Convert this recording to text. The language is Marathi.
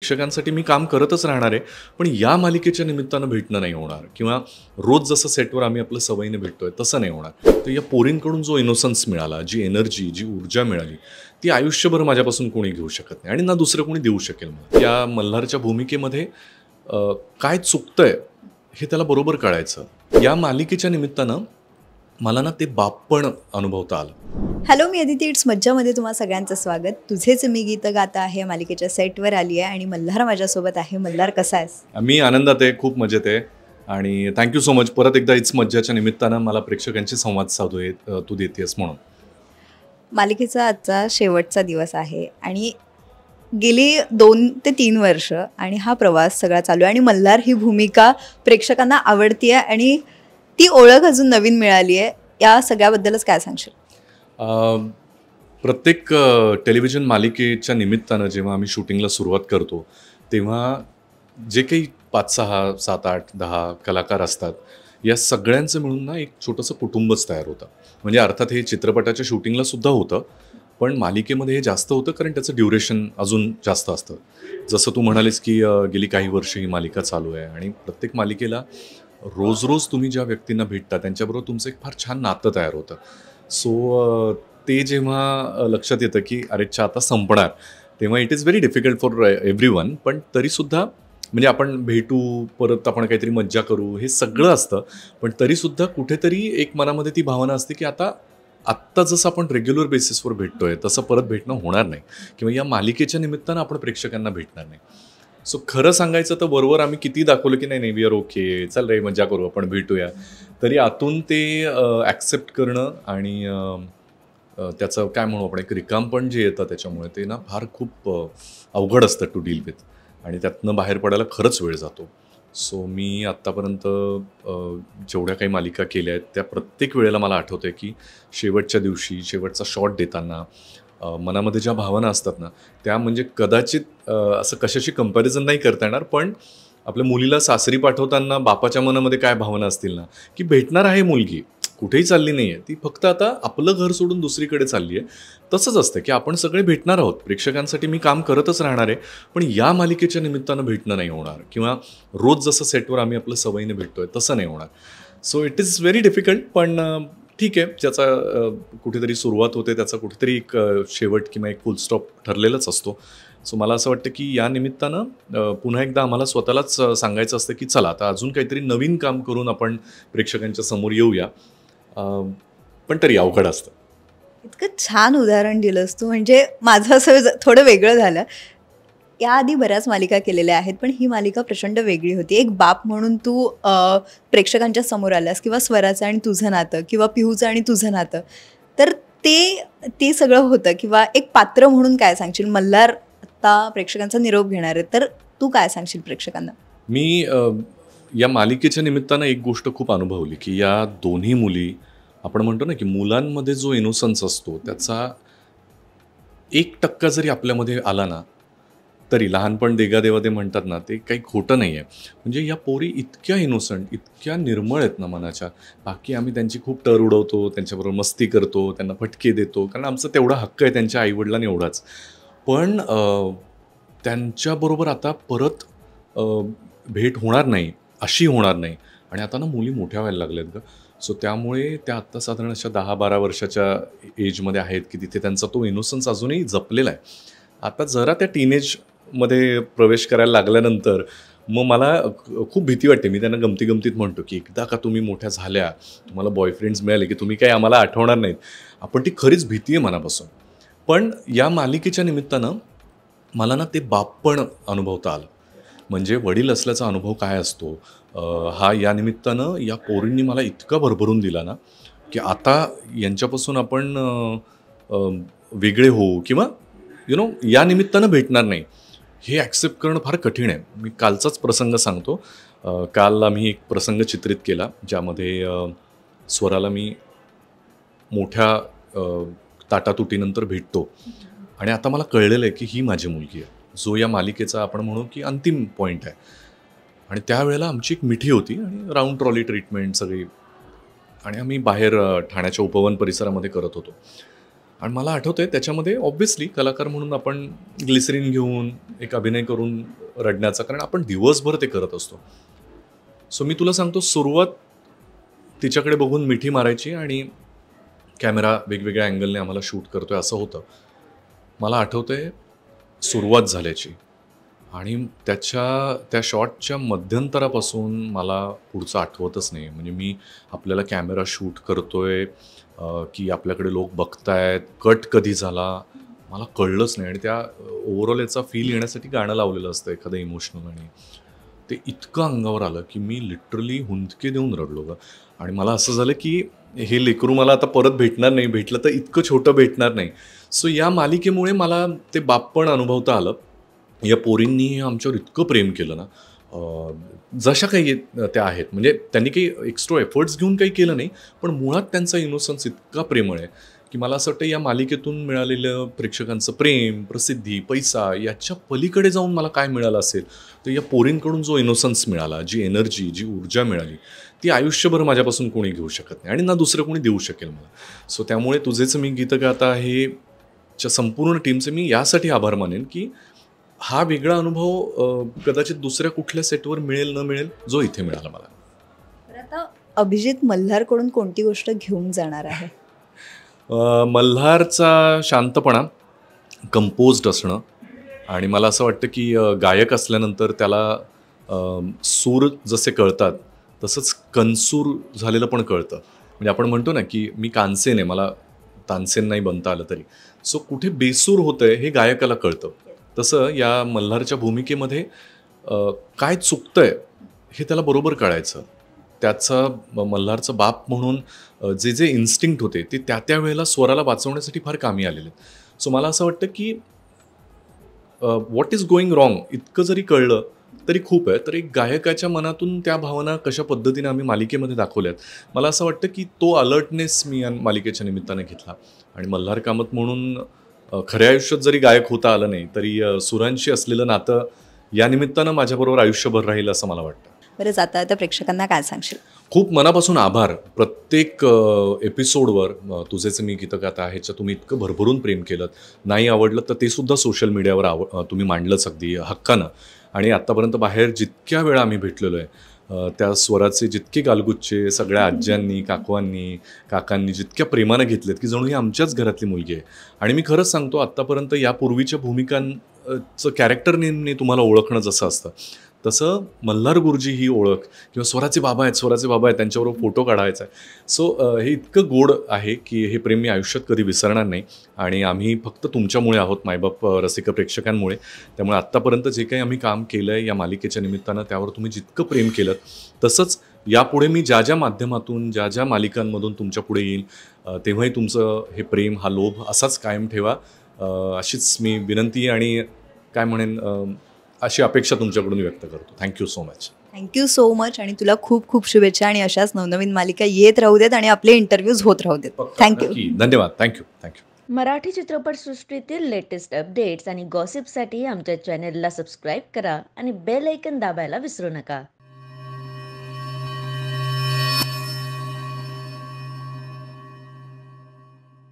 प्रेक्षकांसाठी मी काम करतच राहणार आहे, पण या मालिकेच्या निमित्तानं भेटणं नाही होणार किंवा रोज जसं सेटवर आम्ही आपलं सवयीने भेटतोय तसं नाही होणार. तर या पोरींकडून जो इनोसन्स मिळाला, जी एनर्जी, जी ऊर्जा मिळाली, ती आयुष्यभर माझ्यापासून कोणी घेऊ शकत नाही आणि ना दुसरं कोणी देऊ शकेल मला. या मल्हारच्या भूमिकेमध्ये काय चुकतंय हे त्याला बरोबर कळायचं. या मालिकेच्या निमित्तानं मला ना ते बापपण अनुभवता आलं. हॅलो, मी अदिती. इट्स मज्जामध्ये तुम्हा सगळ्यांचं स्वागत. तुझेच मी गीत गाता आहे मालिकेच्या सेटवर आली आहे आणि मल्हार माझ्यासोबत आहे. मल्हार, कसा आहेस? मी आनंदात आहे, खूप मजेत आहे आणि थँक्यू सो मच. परत एकदा इट्स मज्जाच्या निमित्तानं मला प्रेक्षकांशी संवाद साधू तू देतेस म्हणून. मालिकेचा आजचा शेवटचा दिवस आहे आणि गेली 2 ते 3 वर्ष आणि हा प्रवास सगळा चालू आहे आणि मल्हार ही भूमिका प्रेक्षकांना आवडती आहे आणि ती ओळख अजून नवीन मिळाली आहे. या सगळ्याबद्दलच काय सांगशील? प्रत्येक टेलिव्हिजन मालिकेच्या निमित्तानं जेव्हा आम्ही शूटिंगला सुरुवात करतो तेव्हा जे काही 5, 6, 7, 8, 10 कलाकार असतात, या सगळ्यांचं मिळून ना एक छोटंसं कुटुंबच तयार होतं. म्हणजे अर्थात हे चित्रपटाच्या शूटिंगला सुद्धा होतं, पण मालिकेमध्ये हे जास्त होतं कारण त्याचं ड्युरेशन अजून जास्त असतं. जसं तू म्हणालीस की गेली काही वर्ष ही मालिका चालू आहे आणि प्रत्येक मालिकेला रोज रोज तुम्ही ज्या व्यक्तींना भेटता त्यांच्याबरोबर तुमचं एक फार छान नातं तयार होतं. सो ते जेव्हा लक्षात येतं की अरेच्छा आता संपणार, तेव्हा it is very difficult for everyone. पण तरीसुद्धा म्हणजे आपण भेटू, परत आपण काहीतरी मज्जा करू, हे सगळं असतं, पण तरीसुद्धा कुठेतरी एक मनामध्ये ती भावना असते की आत्ता जसं आपण रेग्युलर बेसिसवर भेटतोय तसं परत भेटणं होणार नाही किंवा या मालिकेच्या निमित्तानं आपण प्रेक्षकांना भेटणार नाही. सो खरं सांगायचं तर वरवर आम्ही किती दाखवलं की नाही वी आर ओके, चल रे मजा करू, आपण भेटूया, तरी आतून ते ॲक्सेप्ट करणं आणि त्याचं काय म्हणू आपण एक रिकामपण जे येतं त्याच्यामुळे ते ना फार खूप अवघड असतं टू डील विथ आणि त्यातनं बाहेर पडायला खरंच वेळ जातो. सो मी आत्तापर्यंत जेवढ्या काही मालिका केल्या आहेत त्या प्रत्येक वेळेला मला आठवतं आहे की शेवटच्या दिवशी शेवटचा शॉट देताना मनामध्ये ज्या भावना असतात ना, त्या म्हणजे कदाचित असं कशाशी कंपॅरिझन नाही करता येणार, पण आपल्या मुलीला सासरी पाठवताना बापाच्या मनामध्ये काय भावना असतील ना, की भेटणार आहे मुलगी, कुठेही चालली नाही आहे ती, फक्त आता आपलं घर सोडून दुसरीकडे चालली आहे. तसंच असतं की आपण सगळे भेटणार आहोत, प्रेक्षकांसाठी मी काम करतच राहणार आहे, पण या मालिकेच्या निमित्तानं भेटणं नाही होणार किंवा रोज जसं सेटवर आम्ही आपलं सवयीने भेटतोय तसं नाही होणार. So it is very difficult, पण ठीक आहे, ज्याचा कुठेतरी सुरुवात होते त्याचा कुठेतरी एक शेवट किंवा एक फुल स्टॉप ठरलेलाच असतो. सो मला असं वाटतं की या निमित्तानं पुन्हा एकदा आम्हाला स्वतःलाच सांगायचं असतं की चला आता अजून काहीतरी नवीन काम करून आपण प्रेक्षकांच्या समोर येऊया, पण तरी अवघड असतं. इतकं छान उदाहरण दिलंस तू. म्हणजे माझं असं थोडं वेगळं झालं. याआधी बऱ्याच मालिका केलेल्या आहेत, पण ही मालिका प्रचंड वेगळी होती. एक बाप म्हणून तू प्रेक्षकांच्या समोर आलास किंवा स्वराचं आणि तुझं नातं किंवा पिहूचं आणि तुझं नातं, तर ते सगळं होतं. किंवा एक पात्र म्हणून काय सांगशील? मल्हार आता प्रेक्षकांचा निरोप घेणार आहे, तर तू काय सांगशील प्रेक्षकांना? मी या मालिकेच्या निमित्तानं एक गोष्ट खूप अनुभवली की या दोन्ही मुली, आपण म्हणतो ना की मुलांमध्ये जो इनोसन्स असतो त्याचा 1% जरी आपल्यामध्ये आला ना, तरी लहानपण देगा देवा ते म्हणतात ना, ते काही खोटं नाही आहे. म्हणजे या पोरी इतक्या इनोसंट, इतक्या निर्मळ आहेत ना मनाच्या, बाकी आम्ही त्यांची खूप टर उडवतो, त्यांच्याबरोबर मस्ती करतो, त्यांना फटके देतो, कारण आमचा तेवढा हक्क आहे त्यांच्या आईवडिलांनी एवढाच. पण त्यांच्याबरोबर आता परत भेट होणार नाही, अशी होणार नाही. आणि आता ना मुली मोठ्या व्हायला लागल्यात गं. सो त्यामुळे त्या आत्ता साधारण अशा 10-12 वर्षाच्या एजमध्ये आहेत की तिथे त्यांचा तो इनोसन्स अजूनही जपलेला आहे. आता जरा त्या टीनेजमध्ये प्रवेश करायला लागल्यानंतर मग मला खूप भीती वाटते. मी त्यांना गमतीत म्हणतो की एकदा का तुम्ही मोठ्या झाल्या, तुम्हाला बॉयफ्रेंड्स मिळाले की तुम्ही काही आम्हाला आठवणार नाहीत. आपण ती खरीच भीती आहे मनापासून. पण या मालिकेच्या निमित्तानं मला ना ते बापपण अनुभवता आलं. म्हणजे वडील असल्याचा अनुभव काय असतो हा या निमित्तानं या पोरींनी मला इतका भरभरून दिला ना, की आता यांच्यापासून आपण वेगळे होऊ किंवा या निमित्तानं भेटणार नाही, हे ॲक्सेप्ट करणं फार कठीण आहे. मी कालचाच प्रसंग सांगतो. काल आम्ही एक प्रसंग चित्रित केला ज्यामध्ये स्वराला मी मोठ्या ताटातुटीनंतर भेटतो आणि आता मला कळलेलं आहे की ही माझी मुलगी आहे, जो या मालिकेचा आपण म्हणू की अंतिम पॉईंट आहे. आणि त्यावेळेला आमची एक मिठी होती आणि राऊंड ट्रॉली ट्रीटमेंट सगळी, आणि आम्ही बाहेर ठाण्याच्या उपवन परिसरामध्ये करत होतो. आणि मला आठवतंय त्याच्यामध्ये ऑब्व्हियसली कलाकार म्हणून आपण ग्लिसरीन घेऊन एक अभिनय करून रडण्याचा, कारण आपण दिवसभर ते करत असतो. सो मी तुला सांगतो, सुरुवात तिच्याकडे बघून मिठी मारायची आणि कॅमेरा वेगवेगळ्या अँगलने आम्हाला शूट करतोय असं होतं. मला आठवतंय सुरुवात झाल्याची, आणि त्या शॉटच्या मध्यंतरापासून मला पुढचं आठवतच नाही. म्हणजे मी आपल्याला कॅमेरा शूट करतोय की आपल्याकडे लोक बघतायत, कट कधी झाला मला कळलंच नाही. आणि त्या ओव्हरऑल याचा फील येण्यासाठी गाणं लावलेलं असतं एखादं इमोशनल, आणि ते इतकं अंगावर आलं की मी लिटरली हुंदके देऊन रडलो गं. आणि मला असं झालं की हे लेकरू मला आता परत भेटणार नाही, भेटलं तर इतकं छोटं भेटणार नाही. सो या मालिकेमुळे मला ते बापपण अनुभवता आलं. या पोरींनी आमच्यावर इतकं प्रेम केलं ना, जशा काही त्या आहेत, म्हणजे त्यांनी काही एक्स्ट्रा एफर्ट्स घेऊन काही केलं नाही, पण मुळात त्यांचा इनोसन्स इतका प्रेमळ आहे की मला असं वाटतं या मालिकेतून मिळालेलं प्रेक्षकांचं प्रेम, प्रसिद्धी, पैसा याच्या पलीकडे जाऊन मला काय मिळालं असेल तर या पोरींकडून जो इनोसन्स मिळाला, जी एनर्जी, जी ऊर्जा मिळाली, ती आयुष्यभर माझ्यापासून कोणी घेऊ शकत नाही आणि ना दुसरं कोणी देऊ शकेल मला. सो त्यामुळे तुझेच मी गीतं गाता हे च्या संपूर्ण टीमचे मी यासाठी आभार मानेन की हा वेगळा अनुभव कदाचित दुसऱ्या कुठल्या सेटवर मिळेल न मिळेल, जो इथे मिळाला मला. तर आता अभिजित मल्हारकडून कोणती गोष्ट घेऊन जाणार आहे? मल्हारचा शांतपणा, कंपोज्ड असणं, आणि मला असं वाटतं की गायक असल्यानंतर त्याला सूर जसे कळतात तसंच कनसूर झालेलं पण कळतं. म्हणजे आपण म्हणतो ना की मी कानसेन आहे, मला तानसेन नाही बनता आलं तरी. सो कुठे बेसूर होतंय हे गायकाला कळतं. तसं या मल्हारच्या भूमिकेमध्ये काय चुकतंय हे त्याला बरोबर कळायचं. त्याचा मल्हारचा बाप म्हणून जे जे इन्स्टिंक्ट होते ते त्या वेळेला स्वराला वाचवण्यासाठी फार कामी आलेले. सो मला असं वाटतं की व्हॉट इज गोईंग रॉंग इतकं जरी कळलं तरी खूप आहे. तर एक गायकाच्या मनातून त्या भावना कशा पद्धतीने आम्ही मालिकेमध्ये दाखवल्यात, मला असं वाटतं की तो अलर्टनेस मी या मालिकेच्या निमित्ताने घेतला. आणि मल्हार कामत म्हणून खऱ्या आयुष्यात जरी गायक होता आलं नाही तरी सुरांशी असलेलं नातं या निमित्तानं माझ्याबरोबर आयुष्यभर राहील असं मला वाटतं. बरं, जाता आता प्रेक्षकांना काय सांगशील? खूप मनापासून आभार. प्रत्येक एपिसोडवर तुझेच मी गीतं गाता ह्याच्या तुम्ही इतकं भरभरून प्रेम केलं. नाही आवडलं तर ते सुद्धा सोशल मीडियावर तुम्ही मांडलंच अगदी हक्कानं. आणि आत्तापर्यंत बाहेर जितक्या वेळा आम्ही भेटलेलो आहे, त्या स्वराचे जितके गालगुच्चे सगळ्या आज्यांनी, काकवांनी, काकांनी जितक्या प्रेमानं घेतलेत की जणू ही आमच्याच घरातली मुलगी आहे. आणि मी खरंच सांगतो, आत्तापर्यंत यापूर्वीच्या भूमिकांचं कॅरेक्टर नेमने तुम्हाला ओळखणं जसं असतं, तसं मल्हार गुरुजी ही ओळख, किंवा स्वराचे बाबा आहेत त्यांच्याबरोबर फोटो काढायचा आहे. सो हे इतकं गोड आहे की हे प्रेम मी आयुष्यात कधी विसरणार नाही. आणि आम्ही फक्त तुमच्यामुळे आहोत, मायबाप रसिक प्रेक्षकांमुळे. त्यामुळे आत्तापर्यंत जे काही आम्ही काम केलं आहे या मालिकेच्या निमित्तानं, त्यावर तुम्ही जितकं प्रेम केलं तसंच यापुढे मी ज्या माध्यमातून, ज्या मालिकांमधून तुमच्या पुढे येईल, तेव्हाही तुमचं हे प्रेम, हा लोभ असाच कायम ठेवा, अशीच मी विनंती आणि काय म्हणेन अशी अपेक्षा तुमच्याकडून व्यक्त करतो. Thank you so much. Thank you so much, आणि तुला खूप खूप शुभेच्छा, आणि अशाच नवनवीन मालिका येत राहू देत आणि आपले इंटरव्ह्यूज होत राहू देत. थँक्यू. धन्यवाद. थँक्यू. मराठी चित्रपटसृष्टीतील लेटेस्ट अपडेट्स आणि गॉसिपसाठी आमच्या चॅनेलला सबस्क्राईब करा आणि बेल ऐकन दाबायला विसरू नका.